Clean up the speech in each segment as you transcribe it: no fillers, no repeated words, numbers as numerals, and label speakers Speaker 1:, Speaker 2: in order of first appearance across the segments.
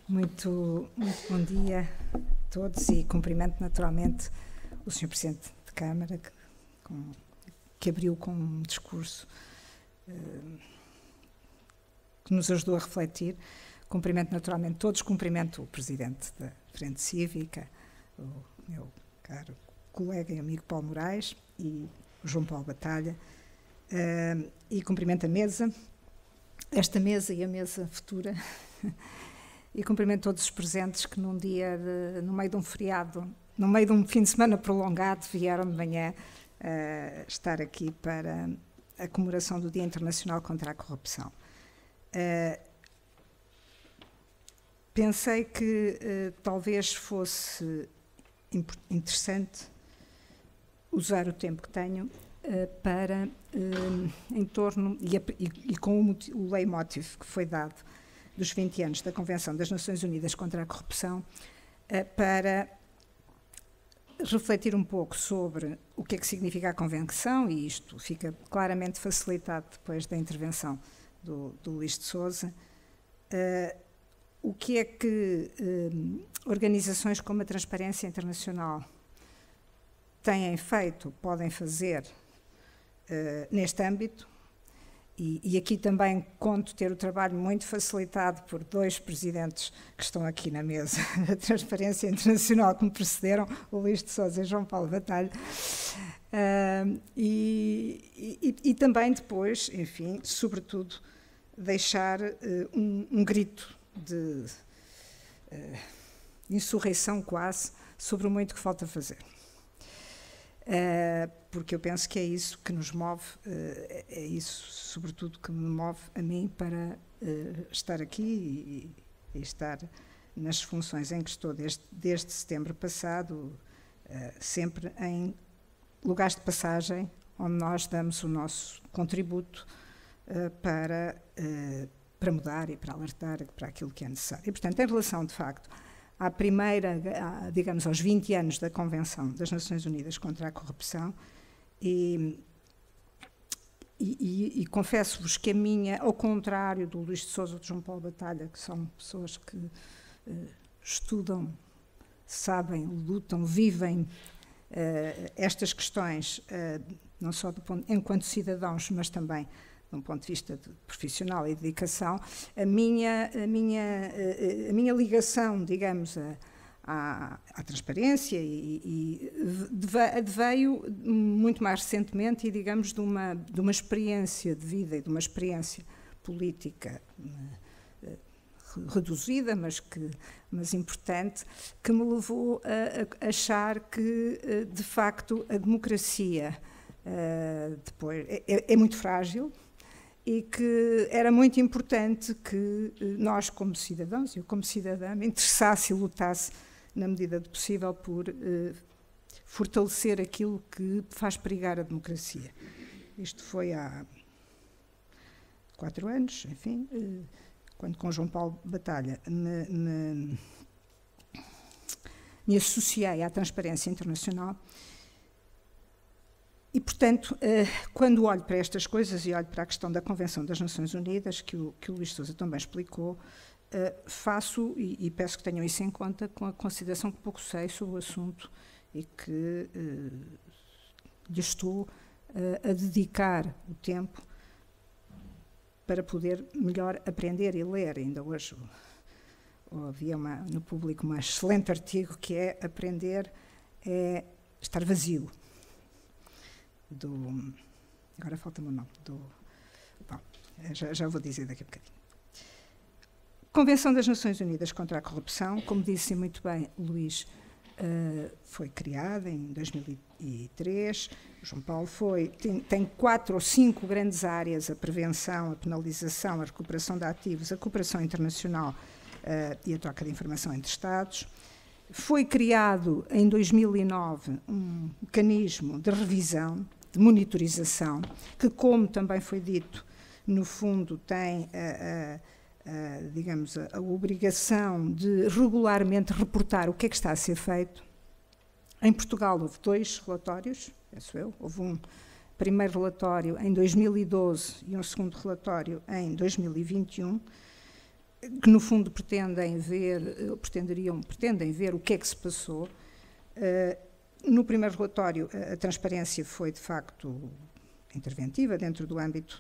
Speaker 1: Muito bom dia a todos e cumprimento naturalmente o Sr. Presidente de Câmara, que abriu com um discurso que nos ajudou a refletir. Cumprimento naturalmente todos, cumprimento o Presidente da Frente Cívica, o meu caro colega e amigo Paulo Moraes e o João Paulo Batalha, e cumprimento a mesa, esta mesa e a mesa futura, e cumprimento todos os presentes que num dia, no meio de um feriado, no meio de um fim de semana prolongado, vieram de manhã estar aqui para a comemoração do Dia Internacional contra a Corrupção. Pensei que talvez fosse interessante usar o tempo que tenho para, em torno, e com o leitmotiv que foi dado dos 20 anos da Convenção das Nações Unidas contra a Corrupção, para refletir um pouco sobre o que é que significa a Convenção, e isto fica claramente facilitado depois da intervenção do Luís de Sousa, o que é que organizações como a Transparência Internacional têm feito, podem fazer neste âmbito, e aqui também conto ter o trabalho muito facilitado por dois presidentes que estão aqui na mesa da Transparência Internacional que me precederam, o Luís de Sousa e João Paulo Batalha, e também depois, enfim, sobretudo, deixar um grito de insurreição quase sobre o muito que falta fazer. Porque eu penso que é isso que nos move, é isso sobretudo que me move a mim para estar aqui e estar nas funções em que estou desde setembro passado, sempre em lugares de passagem onde nós damos o nosso contributo para mudar e para alertar para aquilo que é necessário. E, portanto, em relação, de facto, à primeira, digamos, aos 20 anos da Convenção das Nações Unidas contra a Corrupção, e confesso-vos que a minha, ao contrário do Luís de Sousa e do João Paulo Batalha, que são pessoas que estudam, sabem, lutam, vivem estas questões, não só enquanto cidadãos, mas também de um ponto de vista profissional e de dedicação, a minha ligação, digamos, à transparência veio muito mais recentemente e, digamos, de uma experiência de vida e de uma experiência política reduzida, mas importante, que me levou a achar que, de facto, a democracia depois é muito frágil, e que era muito importante que nós, como cidadãos, eu como cidadã, me interessasse e lutasse, na medida do possível, por fortalecer aquilo que faz perigar a democracia. Isto foi há 4 anos, enfim, quando com João Paulo Batalha me associei à Transparência Internacional. E, portanto, quando olho para estas coisas e olho para a questão da Convenção das Nações Unidas, que o Luís de Sousa também explicou, faço, e peço que tenham isso em conta, com a consideração que pouco sei sobre o assunto e que lhe estou a dedicar o tempo para poder melhor aprender e ler. Ainda hoje havia no público um excelente artigo que é aprender é estar vazio. Agora falta-me o nome, bom, já vou dizer daqui a bocadinho. Convenção das Nações Unidas contra a Corrupção, como disse muito bem o Luís, foi criada em 2003, o João Paulo tem 4 ou 5 grandes áreas: a prevenção, a penalização, a recuperação de ativos, a cooperação internacional e a troca de informação entre Estados. Foi criado em 2009 um mecanismo de revisão, de monitorização, que, como também foi dito, no fundo tem digamos, a obrigação de regularmente reportar o que é que está a ser feito. Em Portugal houve 2 relatórios, penso eu, houve um primeiro relatório em 2012 e um segundo relatório em 2021, que no fundo pretendem ver o que é que se passou. No primeiro relatório, a transparência foi, de facto, interventiva dentro do âmbito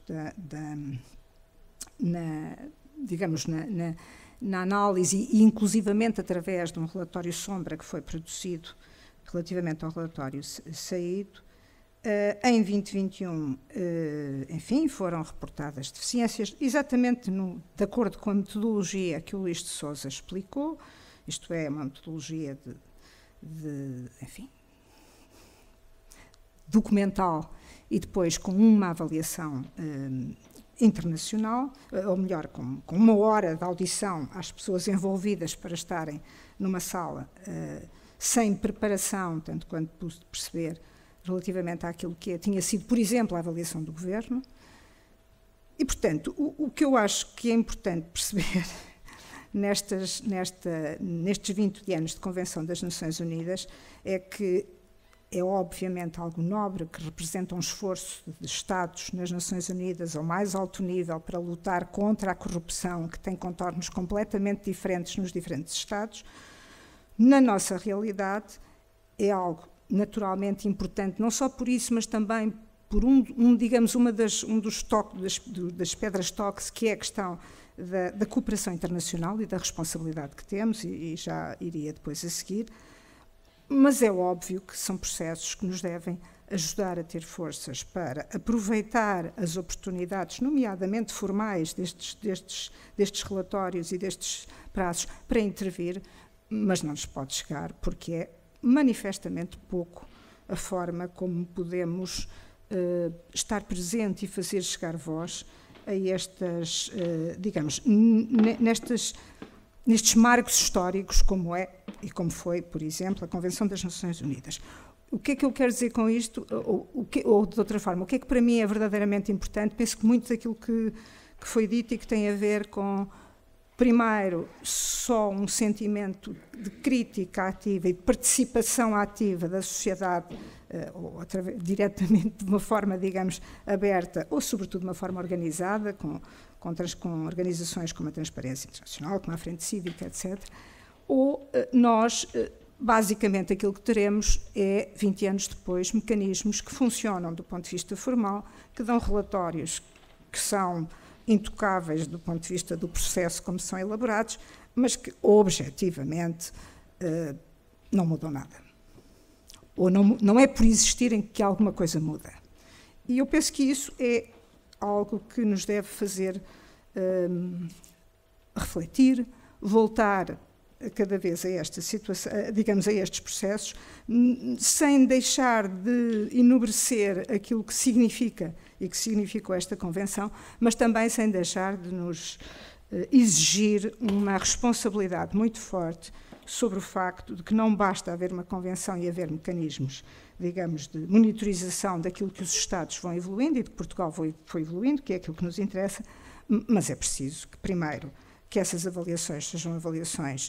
Speaker 1: na análise e inclusivamente através de um relatório sombra que foi produzido relativamente ao relatório saído. Em 2021, enfim, foram reportadas deficiências, exatamente de acordo com a metodologia que o Luís de Sousa explicou, isto é, uma metodologia enfim, documental e depois com uma avaliação internacional, ou melhor, com uma hora de audição às pessoas envolvidas para estarem numa sala sem preparação, tanto quanto pude perceber, relativamente àquilo que tinha sido, por exemplo, a avaliação do Governo. E, portanto, o que eu acho que é importante perceber nestes 20 anos de Convenção das Nações Unidas é que é obviamente algo nobre, que representa um esforço de Estados nas Nações Unidas ao mais alto nível para lutar contra a corrupção, que tem contornos completamente diferentes nos diferentes Estados. Na nossa realidade, é algo naturalmente importante, não só por isso, mas também por digamos, uma das pedras-toques, que é a questão da cooperação internacional e da responsabilidade que temos, e já iria depois a seguir, mas é óbvio que são processos que nos devem ajudar a ter forças para aproveitar as oportunidades, nomeadamente formais, destes relatórios e destes prazos para intervir, mas não nos pode chegar, porque é manifestamente pouco a forma como podemos estar presente e fazer chegar voz a estas, digamos, nestes marcos históricos, como é e como foi, por exemplo, a Convenção das Nações Unidas. O que é que eu quero dizer com isto? Ou de outra forma, o que é que para mim é verdadeiramente importante? Penso que muito daquilo que foi dito e que tem a ver com, primeiro, só um sentimento de crítica ativa e de participação ativa da sociedade, ou diretamente de uma forma, digamos, aberta, ou sobretudo de uma forma organizada, com organizações como a Transparência Internacional, como a Frente Cívica, etc. Ou nós, basicamente, aquilo que teremos é, 20 anos depois, mecanismos que funcionam do ponto de vista formal, que dão relatórios que são intocáveis do ponto de vista do processo como são elaborados, mas que, objetivamente, não mudam nada. Ou não é por existirem que alguma coisa muda. E eu penso que isso é algo que nos deve fazer refletir, voltar cada vez a esta situação, digamos, a estes processos, sem deixar de enobrecer aquilo que significa e que significou esta Convenção, mas também sem deixar de nos exigir uma responsabilidade muito forte sobre o facto de que não basta haver uma Convenção e haver mecanismos, digamos, de monitorização daquilo que os Estados vão evoluindo e de que Portugal foi evoluindo, que é aquilo que nos interessa, mas é preciso que, primeiro, que essas avaliações sejam avaliações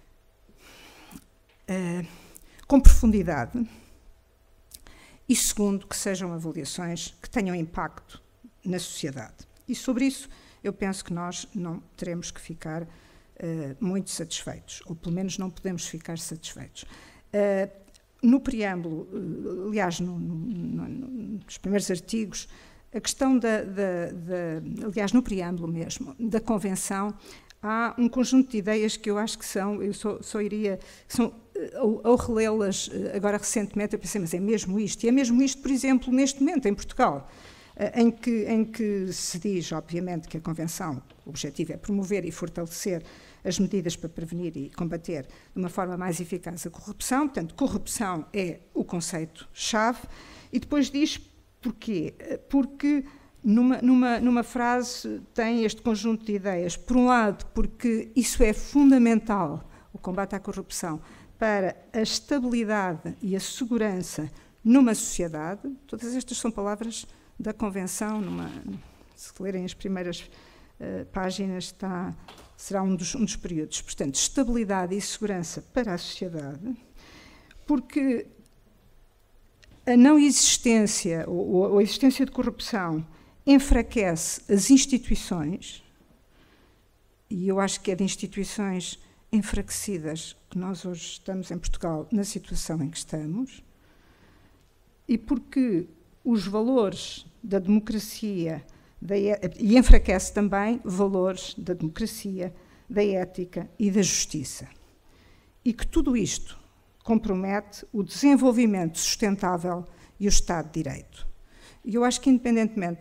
Speaker 1: com profundidade e, segundo, que sejam avaliações que tenham impacto na sociedade. E sobre isso eu penso que nós não teremos que ficar muito satisfeitos, ou pelo menos não podemos ficar satisfeitos. No preâmbulo, aliás, nos primeiros artigos, a questão aliás, no preâmbulo mesmo, da Convenção, há um conjunto de ideias que eu acho que eu só iria, ao relê-las agora recentemente, eu pensei, mas é mesmo isto? E é mesmo isto, por exemplo, neste momento, em Portugal, em que se diz, obviamente, que a Convenção, o objetivo é promover e fortalecer as medidas para prevenir e combater de uma forma mais eficaz a corrupção. Portanto, corrupção é o conceito-chave. E depois diz porquê? Porque numa frase tem este conjunto de ideias. Por um lado, porque isso é fundamental, o combate à corrupção, para a estabilidade e a segurança numa sociedade. Todas estas são palavras da Convenção. Se lerem as primeiras páginas, será um dos períodos. Portanto, estabilidade e segurança para a sociedade, porque a não existência ou a existência de corrupção enfraquece as instituições e eu acho que é de instituições enfraquecidas que nós hoje estamos em Portugal na situação em que estamos, e porque os valores da democracia, e enfraquece também valores da democracia, da ética e da justiça. E que tudo isto compromete o desenvolvimento sustentável e o Estado de Direito. E eu acho que, independentemente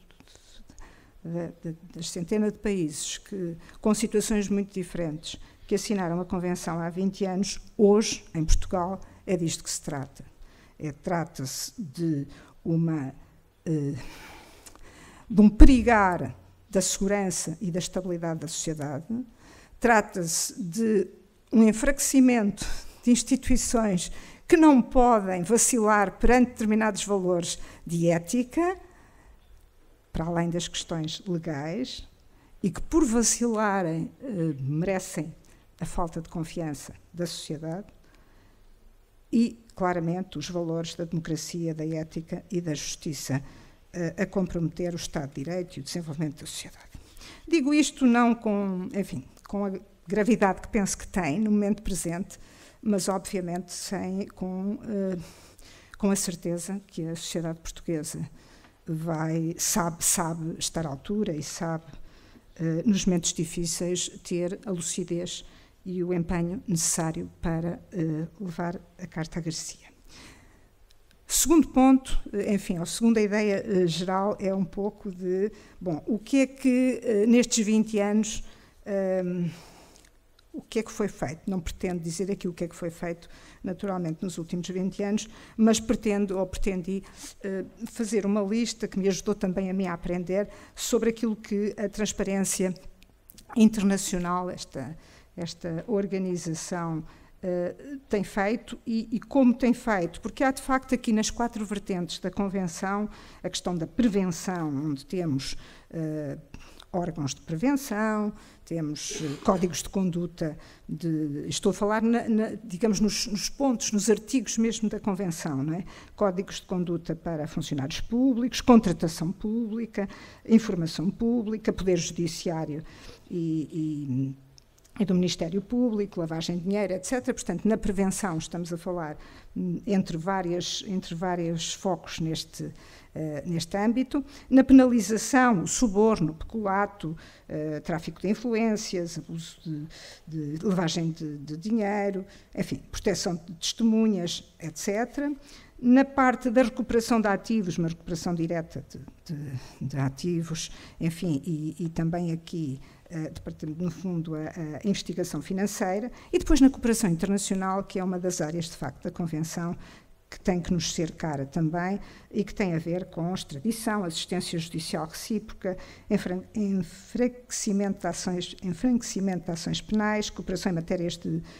Speaker 1: das centenas de países com situações muito diferentes que assinaram a Convenção há 20 anos, hoje, em Portugal, é disto que se trata. Trata-se de um perigar da segurança e da estabilidade da sociedade, trata-se de um enfraquecimento de instituições que não podem vacilar perante determinados valores de ética, para além das questões legais, e que, por vacilarem, merecem a falta de confiança da sociedade, e, claramente, os valores da democracia, da ética e da justiça a comprometer o Estado de Direito e o desenvolvimento da sociedade. Digo isto não com a gravidade que penso que tem no momento presente, mas, obviamente, com a certeza que a sociedade portuguesa sabe estar à altura e sabe, nos momentos difíceis, ter a lucidez e o empenho necessário para levar a carta à Garcia. Segundo ponto, a segunda ideia geral é um pouco de, o que é que nestes 20 anos, o que é que foi feito? Não pretendo dizer aqui o que é que foi feito, naturalmente, nos últimos 20 anos, mas pretendi fazer uma lista que me ajudou também a mim a aprender sobre aquilo que a Transparência Internacional, esta organização, tem feito e como tem feito, porque há de facto aqui nas 4 vertentes da Convenção a questão da prevenção, onde temos órgãos de prevenção, temos códigos de conduta, estou a falar, digamos, nos pontos, nos artigos mesmo da Convenção, não é? Códigos de conduta para funcionários públicos, contratação pública, informação pública, poder judiciário e do Ministério Público, lavagem de dinheiro, etc. Portanto, na prevenção estamos a falar entre vários focos neste âmbito. Na penalização, o suborno, peculato, tráfico de influências, abuso de lavagem de dinheiro, enfim, proteção de testemunhas, etc. Na parte da recuperação de ativos, uma recuperação direta de ativos, enfim, e também aqui, no fundo, a investigação financeira, e depois na cooperação internacional, que é uma das áreas, de facto, da Convenção, que tem que nos ser cara também, e que tem a ver com extradição, assistência judicial recíproca, enfraquecimento de ações penais, cooperação em matérias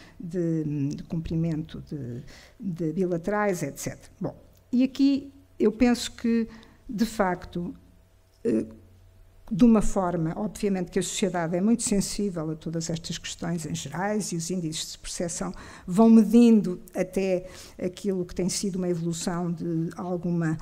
Speaker 1: de cumprimento de bilaterais, etc. Bom, e aqui eu penso que, de facto, de uma forma, obviamente que a sociedade é muito sensível a todas estas questões em gerais e os índices de percepção vão medindo até aquilo que tem sido uma evolução de alguma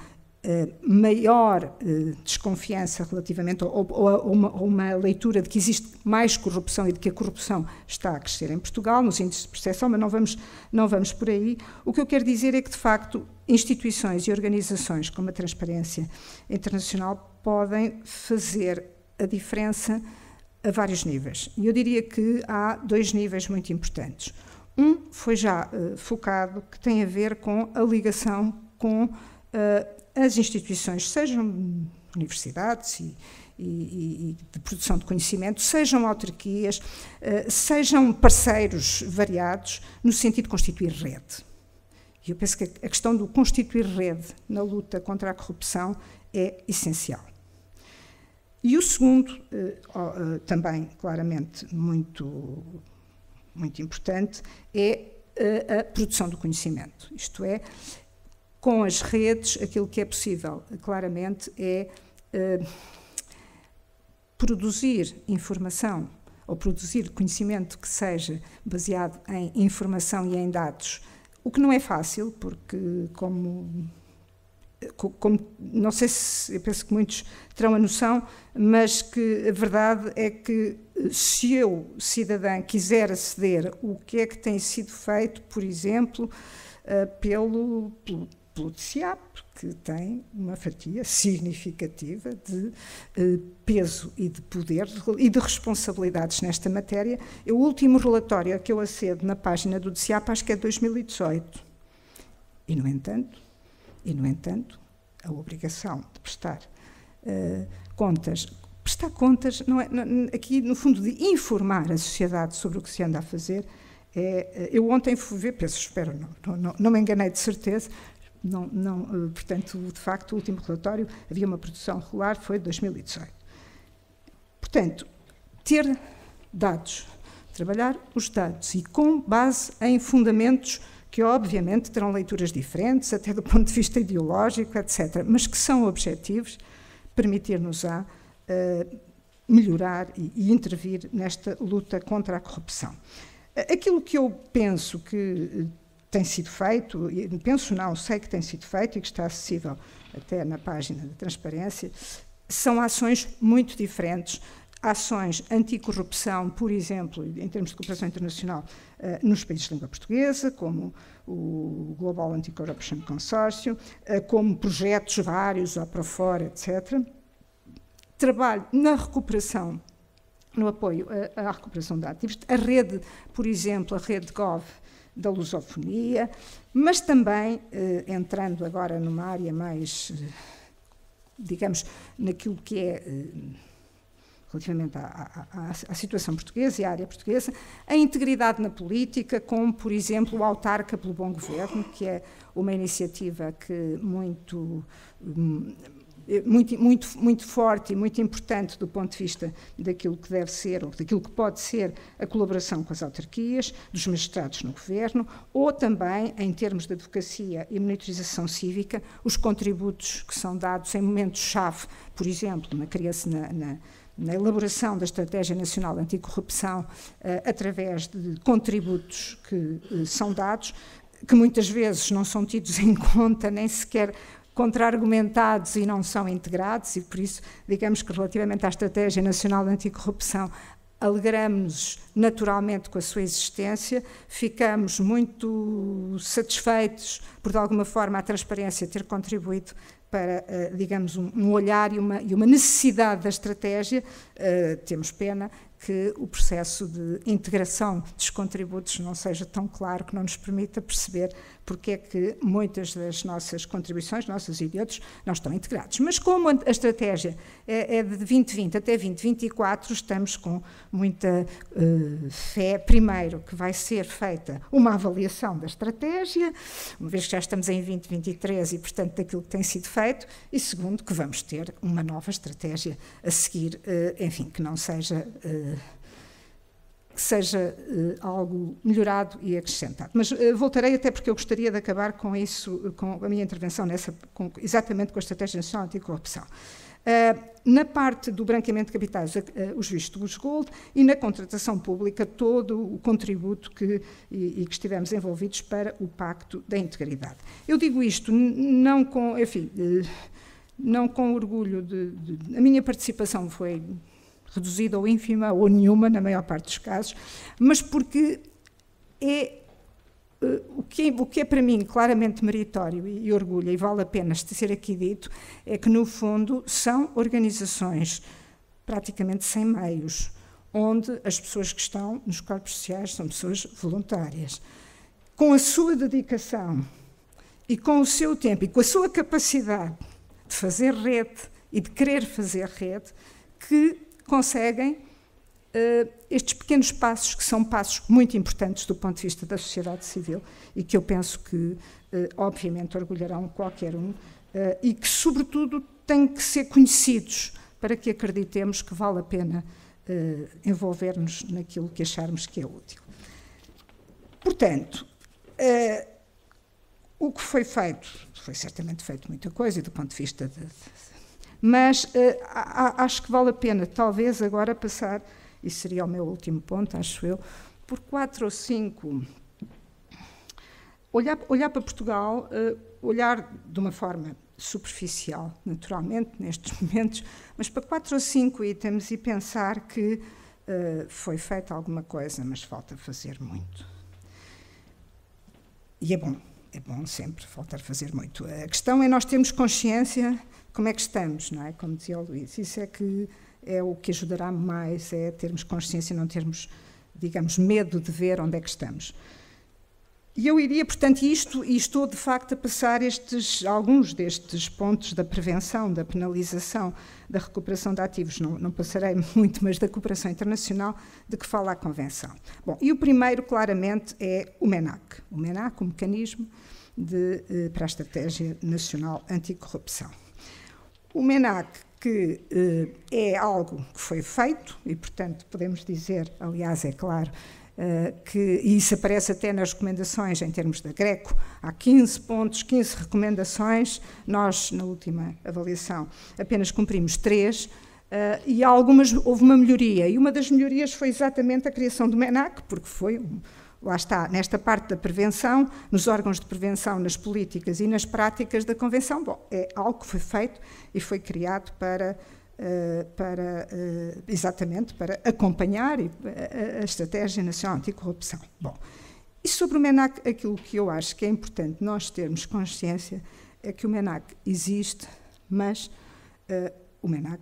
Speaker 1: maior desconfiança relativamente ou uma leitura de que existe mais corrupção e de que a corrupção está a crescer em Portugal, nos índices de percepção, mas não vamos por aí. O que eu quero dizer é que, de facto, instituições e organizações como a Transparência Internacional podem fazer a diferença a vários níveis. E eu diria que há 2 níveis muito importantes. Um foi já focado, que tem a ver com a ligação com as instituições, sejam universidades e de produção de conhecimento, sejam autarquias, sejam parceiros variados, no sentido de constituir rede. E eu penso que a questão do constituir rede na luta contra a corrupção é essencial. E o segundo, também claramente muito importante, é a produção do conhecimento. Isto é, com as redes, aquilo que é possível, claramente, é produzir informação ou produzir conhecimento que seja baseado em informação e em dados, o que não é fácil, porque, como como, não sei se, eu penso que muitos terão a noção, mas que a verdade é que se eu, cidadã, quiser aceder, o que é que tem sido feito, por exemplo, pelo DCAP, que tem uma fatia significativa de peso e de poder e de responsabilidades nesta matéria. O último relatório a que eu acedo na página do DCAP acho que é de 2018. E, no entanto, a obrigação de prestar contas, não é, aqui no fundo de informar a sociedade sobre o que se anda a fazer, eu ontem fui ver, não me enganei de certeza, portanto, de facto, o último relatório, havia uma produção regular, foi de 2018. Portanto, ter dados, trabalhar os dados e com base em fundamentos que obviamente terão leituras diferentes, até do ponto de vista ideológico, etc., mas que são objetivos, permitir-nos-á melhorar e intervir nesta luta contra a corrupção. Aquilo que eu penso que tem sido feito, sei que tem sido feito e que está acessível até na página da transparência, são ações muito diferentes. Ações anticorrupção, por exemplo, em termos de cooperação internacional, nos países de língua portuguesa, como o Global Anti-Corruption Consortium, como projetos vários, Aprofora, etc. Trabalho na recuperação, no apoio à recuperação de ativos, a rede, por exemplo, a rede Gov da lusofonia, mas também, entrando agora numa área mais, digamos, naquilo que é relativamente à situação portuguesa e à área portuguesa, a integridade na política, como, por exemplo, o Autarca pelo Bom Governo, que é uma iniciativa que muito forte e muito importante do ponto de vista daquilo que deve ser, ou daquilo que pode ser a colaboração com as autarquias, dos magistrados no governo, ou também, em termos de advocacia e monitorização cívica, os contributos que são dados em momentos-chave, por exemplo, na elaboração da Estratégia Nacional Anticorrupção, através de contributos que são dados, que muitas vezes não são tidos em conta, nem sequer contra-argumentados e não são integrados, e por isso, digamos que relativamente à Estratégia Nacional Anticorrupção, alegramos-nos naturalmente com a sua existência, ficamos muito satisfeitos por, de alguma forma, a transparência ter contribuído para, digamos, um olhar e uma necessidade da estratégia. Temos pena que o processo de integração dos contributos não seja tão claro, que não nos permita perceber porque é que muitas das nossas contribuições, nossas e de outros, não estão integrados. Mas como a estratégia é de 2020 até 2024, estamos com muita fé, primeiro, que vai ser feita uma avaliação da estratégia, uma vez que já estamos em 2023 e, portanto, daquilo que tem sido feito, e segundo, que vamos ter uma nova estratégia a seguir, enfim, que não seja... que seja algo melhorado e acrescentado. Mas voltarei, até porque eu gostaria de acabar com isso, com a minha intervenção exatamente com a Estratégia Nacional Anticorrupção. Na parte do branqueamento de capitais, os vistos gold, e na contratação pública, todo o contributo que estivemos envolvidos para o Pacto da Integridade. Eu digo isto não com, enfim, não com orgulho a minha participação foi reduzida ou ínfima, ou nenhuma, na maior parte dos casos, mas porque o que é para mim claramente meritório e orgulho, e vale a pena ser aqui dito, é que, no fundo, são organizações praticamente sem meios, onde as pessoas que estão nos corpos sociais são pessoas voluntárias. Com a sua dedicação e com o seu tempo e com a sua capacidade de fazer rede e de querer fazer rede, que conseguem estes pequenos passos, que são passos muito importantes do ponto de vista da sociedade civil e que eu penso que, obviamente, orgulharão qualquer um e que, sobretudo, têm que ser conhecidos para que acreditemos que vale a pena envolver-nos naquilo que acharmos que é útil. Portanto, o que foi feito, foi certamente feito muita coisa, e do ponto de vista mas acho que vale a pena, talvez, agora passar, e seria o meu último ponto, acho eu, por 4 ou 5... Olhar para Portugal, olhar de uma forma superficial, naturalmente, nestes momentos, mas para 4 ou 5 itens e pensar que foi feita alguma coisa, mas falta fazer muito. E é bom sempre faltar fazer muito. A questão é nós termos consciência como é que estamos, não é? Como dizia o Luís, isso é que é o que ajudará mais, é termos consciência e não termos, digamos, medo de ver onde é que estamos. E eu iria, portanto, e estou de facto a passar alguns destes pontos da prevenção, da penalização, da recuperação de ativos, não passarei muito, mas da cooperação internacional, de que fala a Convenção. Bom, e o primeiro, claramente, é o MENAC. O MENAC, o Mecanismo para a Estratégia Nacional Anticorrupção. O MENAC, que é algo que foi feito, e, portanto, podemos dizer, aliás, é claro, e isso aparece até nas recomendações em termos da Greco, há 15 pontos, 15 recomendações, nós, na última avaliação, apenas cumprimos 3, e houve uma melhoria, e uma das melhorias foi exatamente a criação do MENAC, porque foi, lá está, nesta parte da prevenção, nos órgãos de prevenção, nas políticas e nas práticas da Convenção, bom, é algo que foi feito e foi criado exatamente para acompanhar a Estratégia Nacional Anticorrupção. Bom, e sobre o MENAC, aquilo que eu acho que é importante nós termos consciência é que o MENAC existe, mas o MENAC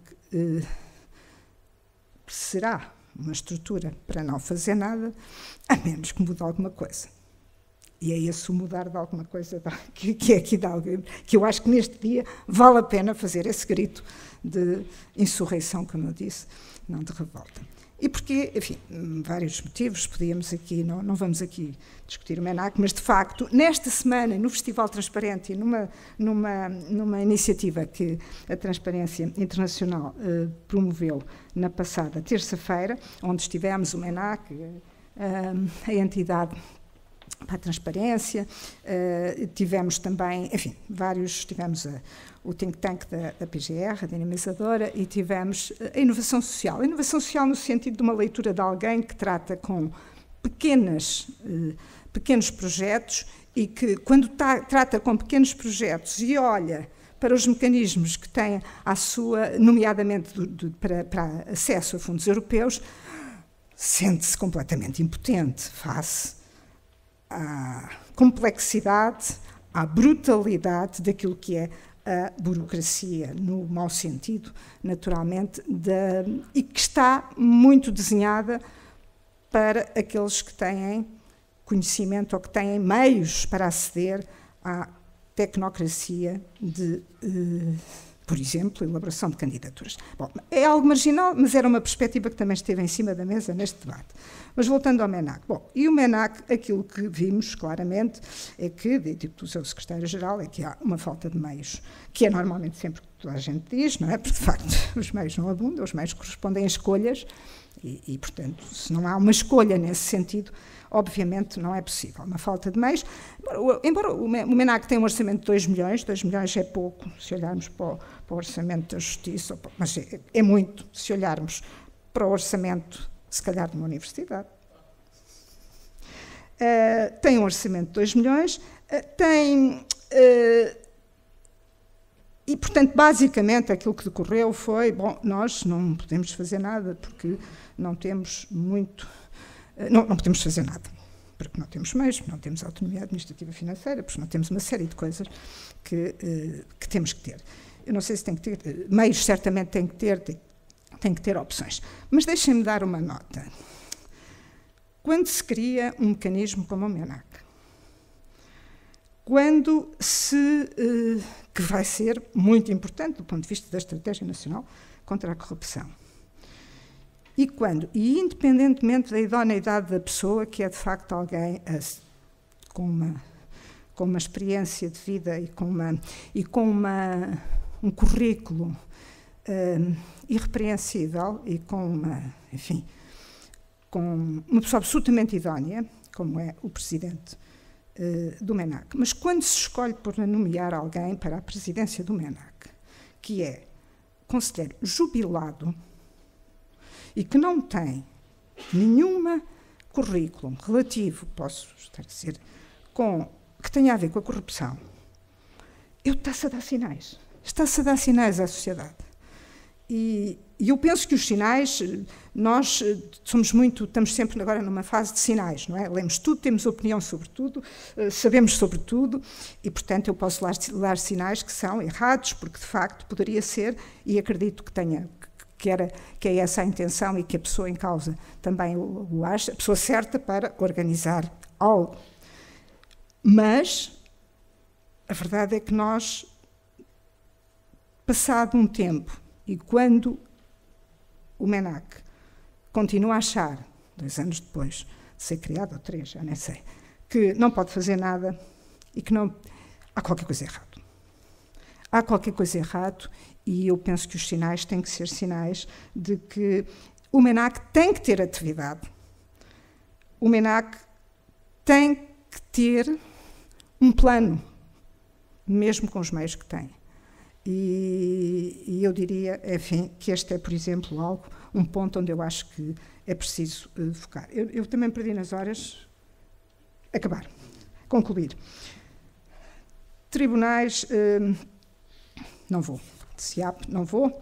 Speaker 1: será uma estrutura para não fazer nada, a menos que mude alguma coisa. E é esse o mudar de alguma coisa que é aqui de algo, que eu acho que neste dia vale a pena fazer esse grito de insurreição, como eu disse, não de revolta. E porque, enfim, vários motivos, podíamos aqui, não vamos aqui discutir o MENAC, mas de facto, nesta semana, no Festival Transparente e numa iniciativa que a Transparência Internacional promoveu na passada terça-feira, onde estivemos o MENAC, a entidade para a transparência, tivemos também, enfim, tivemos o think tank da PGR, a dinamizadora, e tivemos a inovação social. A inovação social no sentido de uma leitura de alguém que trata com pequenos projetos e que, quando trata com pequenos projetos e olha para os mecanismos que têm à sua, nomeadamente para acesso a fundos europeus, sente-se completamente impotente face à complexidade, à brutalidade daquilo que é a burocracia, no mau sentido, naturalmente, e que está muito desenhada para aqueles que têm conhecimento ou que têm meios para aceder à tecnocracia de, por exemplo, elaboração de candidaturas. Bom, é algo marginal, mas era uma perspectiva que também esteve em cima da mesa neste debate. Mas voltando ao MENAC. Bom, e o MENAC, aquilo que vimos claramente é que, dito o seu secretário-geral, é que há uma falta de meios, que é normalmente sempre o que toda a gente diz, não é? Porque, de facto, os meios não abundam, os meios correspondem a escolhas e, portanto, se não há uma escolha nesse sentido, obviamente não é possível. Uma falta de meios. Embora o MENAC tenha um orçamento de 2 milhões, 2 milhões é pouco, se olharmos para o orçamento da Justiça, mas é muito se olharmos para o orçamento, se calhar, de uma universidade. Tem um orçamento de 2 milhões, e, portanto, basicamente, aquilo que decorreu foi, bom, nós não podemos fazer nada porque não temos muito... Não podemos fazer nada, porque não temos meios, porque não temos autonomia administrativa financeira, porque não temos uma série de coisas que temos que ter. Eu não sei se tem que ter... Meios, certamente, tem que ter opções. Mas deixem-me dar uma nota. Quando se cria um mecanismo como o MENAC, que vai ser muito importante do ponto de vista da Estratégia Nacional contra a Corrupção, e independentemente da idoneidade da pessoa, que é de facto alguém com uma experiência de vida e com um currículo irrepreensível e com uma pessoa absolutamente idónea, como é o presidente do MENAC. Mas quando se escolhe por nomear alguém para a presidência do MENAC, que é conselheiro jubilado e que não tem nenhum currículo relativo, posso estar a dizer, que tenha a ver com a corrupção, está-se a dar sinais. Está-se a dar sinais à sociedade. E eu penso que os sinais, nós estamos sempre agora numa fase de sinais, não é? Lemos tudo, temos opinião sobre tudo, sabemos sobre tudo, e, portanto, eu posso dar sinais que são errados, porque, de facto, poderia ser, e acredito que é essa a intenção e que a pessoa em causa também o acha, a pessoa certa para organizar algo. Mas a verdade é que nós, passado um tempo, e quando o MENAC continua a achar, 2 anos depois de ser criado, ou 3, já nem sei, que não pode fazer nada e que não... Há qualquer coisa errado. Há qualquer coisa errado e eu penso que os sinais têm que ser sinais de que o MENAC tem que ter atividade. O MENAC tem que ter um plano, mesmo com os meios que tem. E eu diria, enfim, que este é, por exemplo, um ponto onde eu acho que é preciso focar. Eu também perdi nas horas. Concluir. Tribunais, não vou. SIAP, não vou.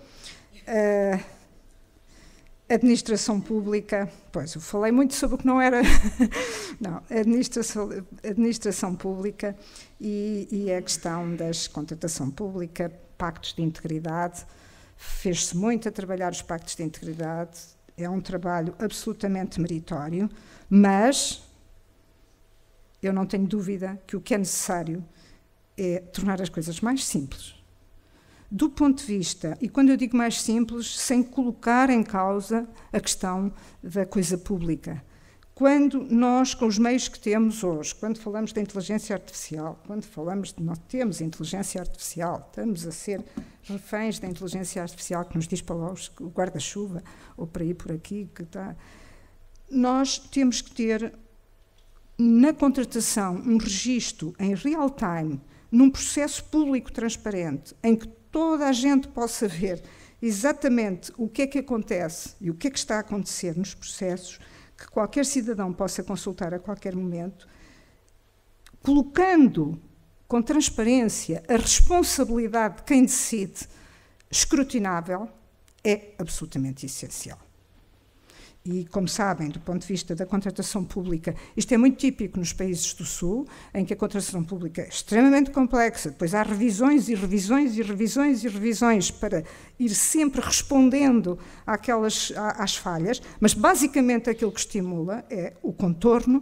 Speaker 1: Administração pública, pois, eu falei muito sobre o que não era... Não, administração pública e a questão da contratação pública, pactos de integridade, fez-se muito a trabalhar os pactos de integridade, é um trabalho absolutamente meritório, mas eu não tenho dúvida que o que é necessário é tornar as coisas mais simples. Do ponto de vista, e quando eu digo mais simples, sem colocar em causa a questão da coisa pública. Quando nós, com os meios que temos hoje, quando falamos da inteligência artificial, quando falamos de nós temos inteligência artificial, estamos a ser reféns da inteligência artificial que nos diz para lá o guarda-chuva, ou para ir por aqui, que está... Nós temos que ter, na contratação, um registro em real time, num processo público transparente, em que toda a gente possa ver exatamente o que é que acontece e o que é que está a acontecer nos processos, que qualquer cidadão possa consultar a qualquer momento, colocando com transparência a responsabilidade de quem decide escrutinável, é absolutamente essencial. E, como sabem, do ponto de vista da contratação pública, isto é muito típico nos países do Sul, em que a contratação pública é extremamente complexa, depois há revisões e revisões e revisões e revisões para ir sempre respondendo às falhas, mas basicamente aquilo que estimula é o contorno,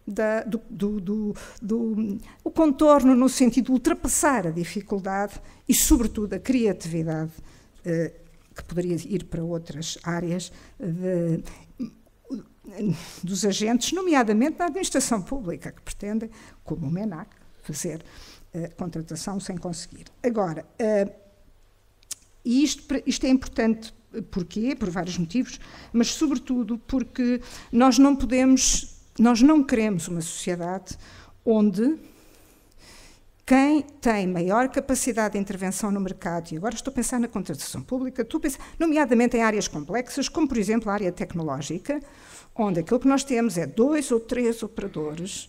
Speaker 1: o contorno no sentido de ultrapassar a dificuldade e, sobretudo, a criatividade que poderia ir para outras áreas dos agentes, nomeadamente na administração pública, que pretendem, como o MENAC, fazer contratação sem conseguir. Agora, e isto é importante, porquê? Por vários motivos, mas sobretudo porque nós não queremos uma sociedade onde quem tem maior capacidade de intervenção no mercado, e agora estou a pensar na contratação pública, nomeadamente em áreas complexas, como, por exemplo, a área tecnológica, onde aquilo que nós temos é 2 ou 3 operadores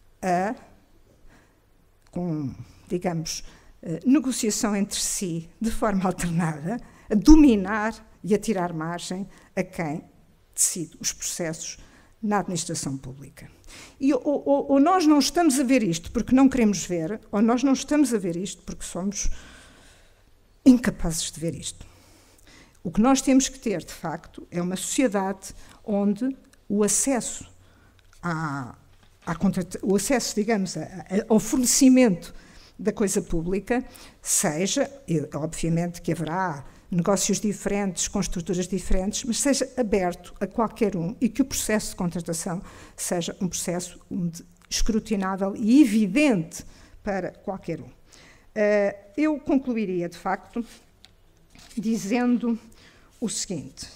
Speaker 1: com, digamos, negociação entre si de forma alternada, a dominar e a tirar margem a quem decide os processos na administração pública. E ou nós não estamos a ver isto porque não queremos ver, ou nós não estamos a ver isto porque somos incapazes de ver isto. O que nós temos que ter, de facto, é uma sociedade onde o acesso digamos, ao fornecimento da coisa pública seja, obviamente que haverá negócios diferentes, com estruturas diferentes, mas seja aberto a qualquer um e que o processo de contratação seja um processo escrutinável e evidente para qualquer um. Eu concluiria, de facto, dizendo o seguinte.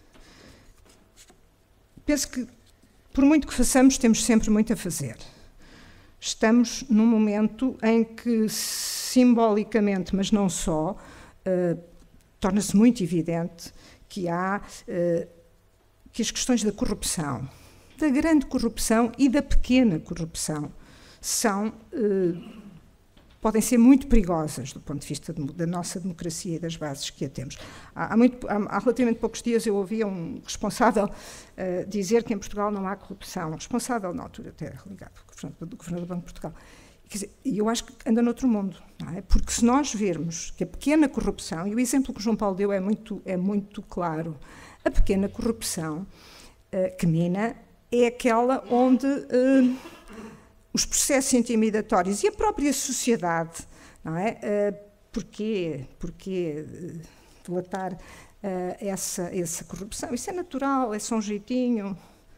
Speaker 1: Penso que, por muito que façamos, temos sempre muito a fazer. Estamos num momento em que, simbolicamente, mas não só, torna-se muito evidente que que as questões da corrupção, da grande corrupção e da pequena corrupção, são podem ser muito perigosas do ponto de vista da nossa democracia e das bases que a temos. Há relativamente poucos dias eu ouvi um responsável dizer que em Portugal não há corrupção, um responsável na altura até ligado do Governador do Banco de Portugal. E eu acho que anda noutro mundo, não é? Porque se nós virmos que a pequena corrupção, e o exemplo que o João Paulo deu é muito claro, a pequena corrupção que mina é aquela onde os processos intimidatórios e a própria sociedade, não é? Porquê delatar essa corrupção? Isso é natural, é só um jeitinho.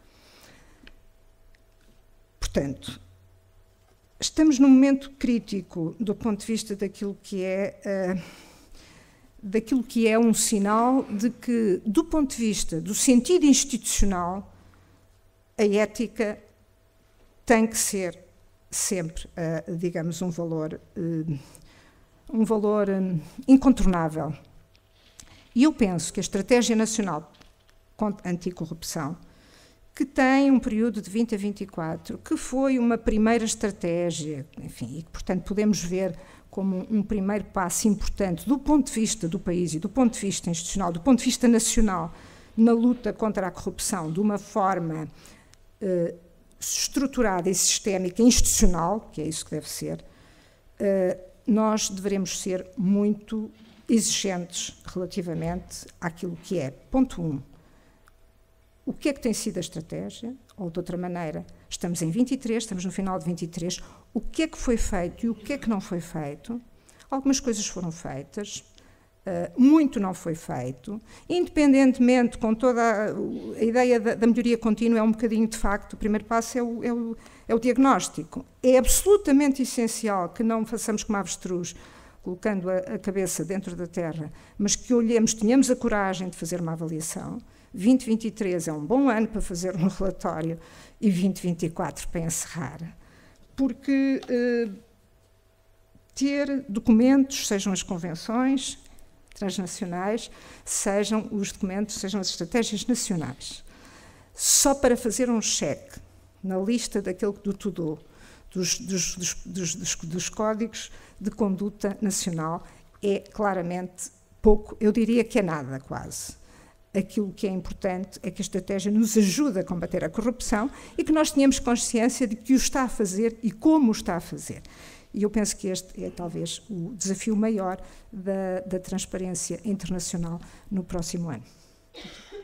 Speaker 1: Portanto, estamos num momento crítico do ponto de vista daquilo que é um sinal de que, do ponto de vista do sentido institucional, a ética tem que ser sempre, digamos, um valor incontornável. E eu penso que a Estratégia Nacional Anticorrupção, que tem um período de 20 a 24, que foi uma primeira estratégia, enfim, e que, portanto, podemos ver como um primeiro passo importante do ponto de vista do país e do ponto de vista institucional, do ponto de vista nacional, na luta contra a corrupção, de uma forma estruturada e sistémica, institucional, que é isso que deve ser, nós devemos ser muito exigentes relativamente àquilo que é, ponto 1, o que é que tem sido a estratégia, ou de outra maneira, estamos em 23, estamos no final de 23, o que é que foi feito e o que é que não foi feito. Algumas coisas foram feitas, muito não foi feito, independentemente, com toda a ideia da melhoria contínua, é um bocadinho, de facto, o primeiro passo é o diagnóstico. É absolutamente essencial que não façamos como avestruz, colocando a cabeça dentro da terra, mas que olhemos, tenhamos a coragem de fazer uma avaliação. 2023 é um bom ano para fazer um relatório e 2024 para encerrar, porque ter documentos, sejam as convenções transnacionais, sejam os documentos, sejam as estratégias nacionais, só para fazer um cheque na lista daquele do to-do, dos códigos de conduta nacional, é claramente pouco, eu diria que é nada quase. Aquilo que é importante é que a estratégia nos ajude a combater a corrupção e que nós tenhamos consciência de que o está a fazer e como o está a fazer. E eu penso que este é talvez o desafio maior da transparência internacional no próximo ano.